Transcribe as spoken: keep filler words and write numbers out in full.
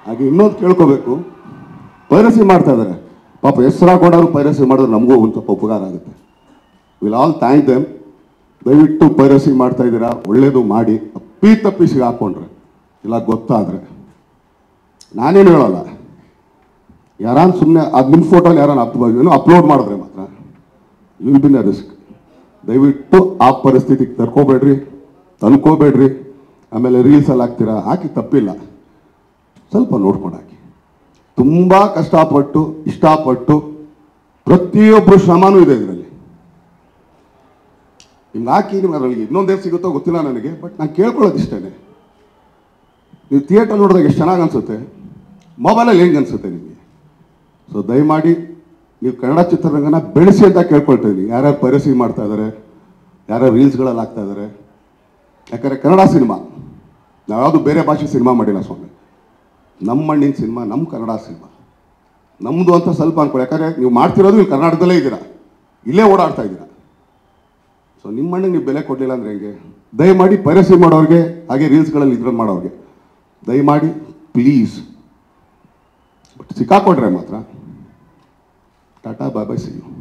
ಹಾಗೆ ಇನ್ನೊಂದು ಕೇಳ್ಕೋಬೇಕು, ಪೈರಸಿ ಮಾಡ್ತಾ ಇದ್ದಾರೆ ಪಾಪ, ಹೆಸರು ಹಾಕೊಂಡಾದ್ರು ಪೈರಸಿ ಮಾಡಿದ್ರೆ ನಮಗೂ ಒಂದು ಸ್ವಲ್ಪ ಉಪಕಾರ ಆಗುತ್ತೆ. Will all thank them. ದಯವಿಟ್ಟು ಪೈರಸಿ ಮಾಡ್ತಾ ಇದ್ದೀರಾ, ಒಳ್ಳೇದು ಮಾಡಿ. ಅಪ್ಪಿ ತಪ್ಪಿಸಿಗೆ ಹಾಕ್ಕೊಂಡ್ರೆ ಇಲ್ಲ ಗೊತ್ತಾದರೆ ನಾನೇನು ಹೇಳೋಲ್ಲ, ಯಾರಾನ್ ಸುಮ್ಮನೆ ಅದು ನಿಮ್ಮ ಫೋಟೋನ ಯಾರನ್ನ ಅಪ್ ಏನೋ ಅಪ್ಲೋಡ್ ಮಾಡಿದ್ರೆ ಮಾತ್ರ you will be in a risk. ದಯವಿಟ್ಟು ಆ ಪರಿಸ್ಥಿತಿಗೆ ತರ್ಕೋಬೇಡ್ರಿ, ತಂದ್ಕೋಬೇಡ್ರಿ. ಆಮೇಲೆ ರೀಲ್ಸಲ್ಲಿ ಹಾಕ್ತೀರಾ, ಹಾಕಿ ತಪ್ಪಿಲ್ಲ, ಸ್ವಲ್ಪ ನೋಡ್ಕೊಂಡು ಹಾಕಿ. ತುಂಬ ಕಷ್ಟಪಟ್ಟು ಇಷ್ಟಪಟ್ಟು ಪ್ರತಿಯೊಬ್ಬರು ಶ್ರಮನೂ ಇದೆ ಇದರಲ್ಲಿ. ನಿಮ್ಗೆ ಹಾಕಿ ನಿಮ್ಗೆ ಅದರಲ್ಲಿ ಇನ್ನೊಂದೇನು ಸಿಗುತ್ತೋ ಗೊತ್ತಿಲ್ಲ ನನಗೆ, ಬಟ್ ನಾನು ಕೇಳ್ಕೊಳ್ಳೋದು ಇಷ್ಟೇ. ನೀವು ಥಿಯೇಟರ್ ನೋಡಿದಾಗ ಎಷ್ಟು ಚೆನ್ನಾಗಿ ಅನಿಸುತ್ತೆ, ಮೊಬೈಲಲ್ಲಿ ಹೆಂಗೆ ಅನಿಸುತ್ತೆ ನಿಮಗೆ? ಸೊ ದಯಮಾಡಿ ನೀವು ಕನ್ನಡ ಚಿತ್ರರಂಗನ ಬೆಳೆಸಿ ಅಂತ ಕೇಳ್ಕೊಳ್ತಾ ಇದ್ದೀನಿ. ಯಾರ್ಯಾರು ಪೈರಸಿ ಮಾಡ್ತಾ ಇದ್ದಾರೆ, ಯಾರ್ಯಾರು ರೀಲ್ಸ್ಗಳಲ್ಲಿ ಹಾಕ್ತಾ ಇದ್ದಾರೆ. ಯಾಕಂದರೆ ಕನ್ನಡ ಸಿನಿಮಾ, ನಾವು ಯಾವುದು ಬೇರೆ ಭಾಷೆ ಸಿನಿಮಾ ಮಾಡಿಲ್ಲ ಸ್ವಾಮಿ. ನಮ್ಮ ಮಣ್ಣಿನ ಸಿನಿಮಾ, ನಮ್ಮ ಕನ್ನಡ ಸಿನಿಮಾ ನಮ್ಮದು ಅಂತ ಸ್ವಲ್ಪ ಅನ್ಕೊಳ್ಳಿ. ಯಾಕಂದರೆ ನೀವು ಮಾಡ್ತಿರೋದು ಇಲ್ಲಿ ಕರ್ನಾಟಕದಲ್ಲೇ ಇದ್ದೀರಾ, ಇಲ್ಲೇ ಓಡಾಡ್ತಾ ಇದ್ದೀರಾ. ಸೊ ನಿಮ್ಮ ಮಣ್ಣಿಗೆ ನೀವು ಬೆಲೆ ಕೊಡಲಿಲ್ಲ ಅಂದರೆ ಹೆಂಗೆ? ದಯಮಾಡಿ ಪೈರಸಿ ಮಾಡೋರಿಗೆ, ಹಾಗೆ ರೀಲ್ಸ್ಗಳಲ್ಲಿ ಇದ್ರಲ್ಲಿ ಮಾಡೋರಿಗೆ ದಯಮಾಡಿ ಪ್ಲೀಸ್, ಬಟ್ ಸಿಕ್ಕಾಕೊಂಡ್ರೆ ಮಾತ್ರ tata bye bye, see you.